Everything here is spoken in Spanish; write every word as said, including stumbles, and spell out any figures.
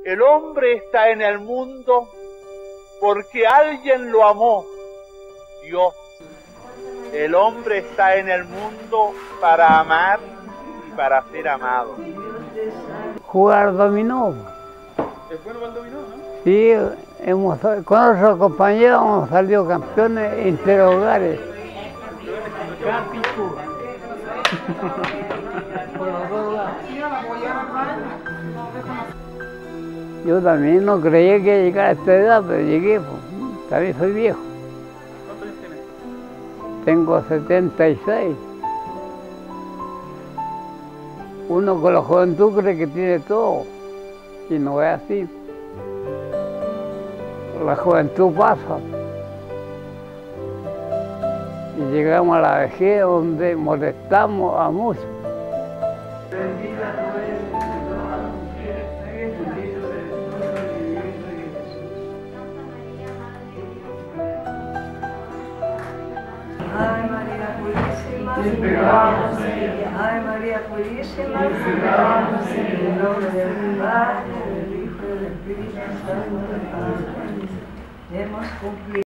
El hombre está en el mundo porque alguien lo amó, Dios. El hombre está en el mundo para amar y para ser amado. Jugar dominó. ¿Es bueno para el dominó, no? Sí, hemos, con otros compañeros hemos salido campeones interhogares. Yo también no creía que llegara a esta edad, pero llegué, pues. También soy viejo. ¿Cuántos años tienes? Tengo setenta y seis. Uno con la juventud cree que tiene todo, y no es así. La juventud pasa. Y llegamos a la vejez donde molestamos a muchos. Ave María Purísima, Ave María Purísima, en el nombre del Padre, del Hijo y del Espíritu Santo. Hemos cumplido.